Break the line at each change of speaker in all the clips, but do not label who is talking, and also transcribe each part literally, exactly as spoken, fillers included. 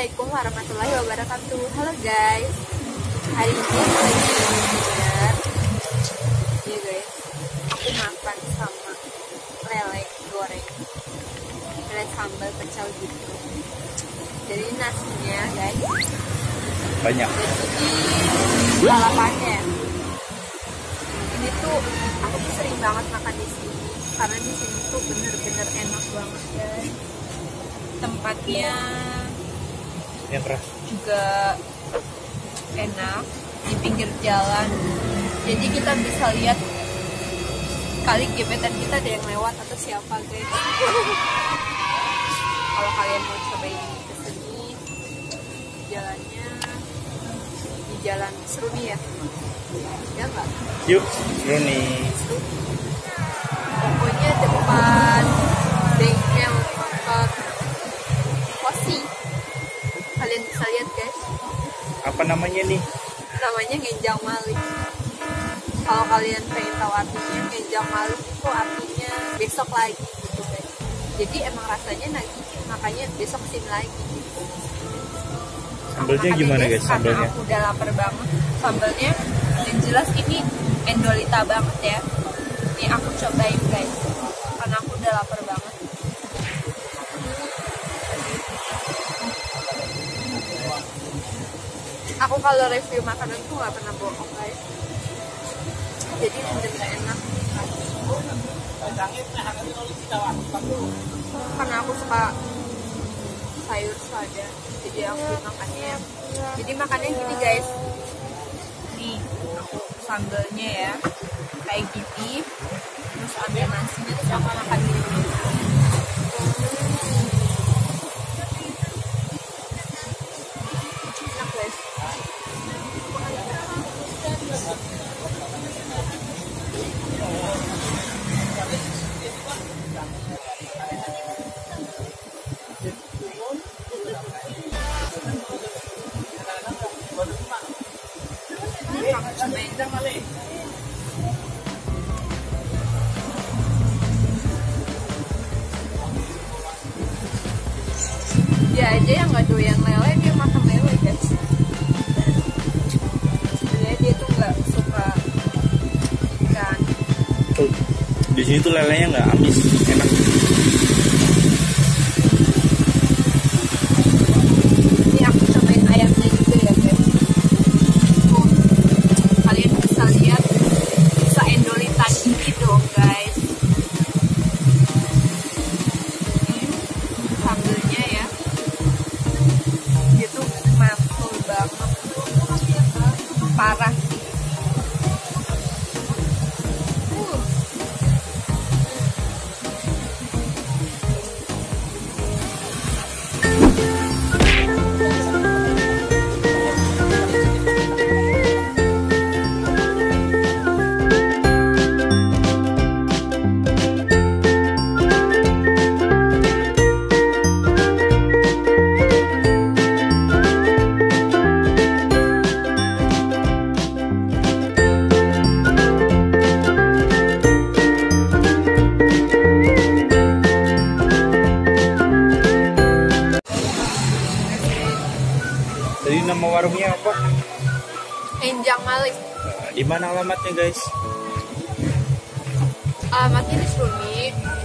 Assalamualaikum warahmatullahi wabarakatuh. Halo guys, hari ini aku lagi dinner. Ya guys, aku makan sama lele goreng, lele sambal pecel gitu. Jadi nasinya guys
banyak.
Jadi lalapannya. Ini tuh aku tuh sering banget makan di sini karena di sini tuh bener-bener enak banget guys. Tempatnya
Yang keras
juga enak di pinggir jalan, jadi kita bisa lihat kali gebetan kita ada yang lewat atau siapa guys. Kalau kalian mau cobain kesini, jalannya di jalan Seruni ya, ya nggak?
Yuk, Seruni.
Pokoknya depan bengkel motor Kosi. Kalian bisa lihat guys.
Apa namanya nih?
Namanya Ngenjang Malik. Kalau kalian pengen tahu artinya, Ngenjang Malik itu artinya besok lagi gitu guys. Jadi emang rasanya nagih, makanya besok sini lagi gitu.
Sambelnya gimana guys? Sambelnya?
Aku udah lapar banget. Sambelnya yang jelas ini endolita banget ya. Ini aku cobain guys, karena aku udah lapar banget. Aku kalau review makanan tuh gak pernah bohong guys. Jadi bener-bener enak. Karena aku suka sayur selada, jadi aku makannya. Jadi makannya gini guys. Nih, aku sambelnya ya kayak gini. Terus ambil nasinya terus aku makan gini. Dia aja yang nggak doyan lele, dia makan lele guys. Sebenarnya dia tuh nggak suka ikan.
Tuh, di sini tuh lelenya nggak amis, enak.
Ini aku cobain ayamnya juga ya guys. Tuh, kalian bisa lihat bisa endolita ini dong guys. Ini sambelnya ya. Dia tuh mantul banget, parah sih. Uh.
Jadi nama warungnya apa?
Ngenjang Malik.
Nah, di mana alamatnya guys?
Alamatnya di Seruni.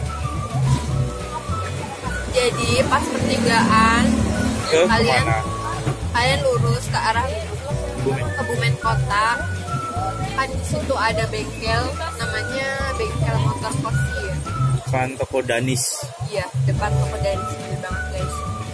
Jadi pas pertigaan
Ke
kalian
mana?
kalian lurus ke arah
Bumen.
Kebumen Kota. Kan di situ ada bengkel namanya Bengkel Motor Kosi ya.
Depan toko Danis.
Iya, depan toko Danis gede banget guys.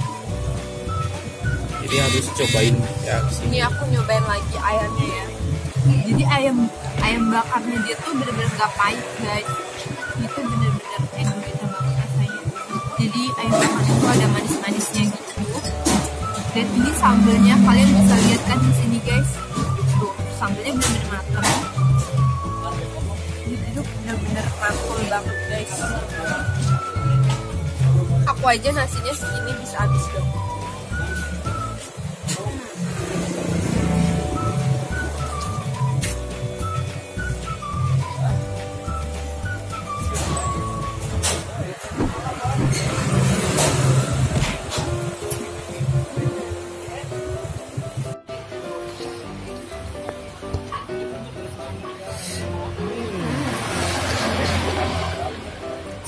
Jadi harus cobain ya kesini.
Ini aku nyobain lagi ayamnya ya. Jadi ayam ayam bakarnya dia tuh bener-bener gak pahit guys. Itu bener-bener endolita banget rasanya. Jadi ayam bakar itu ada manis-manisnya gitu. Dan ini sambelnya kalian bisa lihat kan di sini guys. Tuh, sambelnya bener-bener matang. Itu bener-bener mantul banget guys. Aku aja nasinya segini bisa habis dong.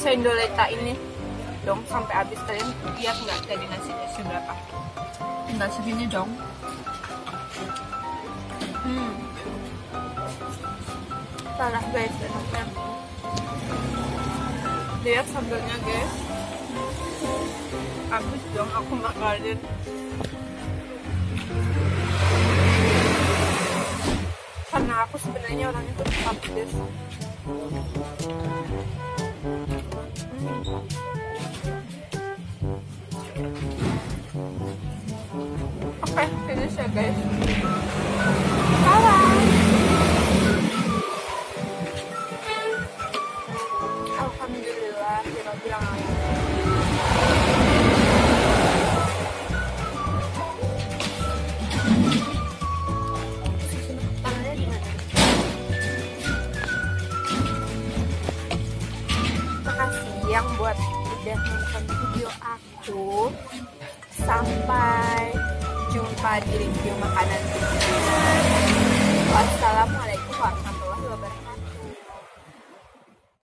se Indoleta ini dong sampai habis. Kalian lihat nggak tadi nasinya seberapa? Tinggal segini dong. Hmm. Parah guys, enaknya. Lihat sambelnya guys. Habis dong aku makanin. Karena aku sebenarnya orangnya tuh pedes. Oke, finish ya guys. Bye. Alhamdulillah, kita bilang yang buat udah nonton video aku. Sampai jumpa di review makanan berikutnya. Wassalamualaikum warahmatullahi wabarakatuh.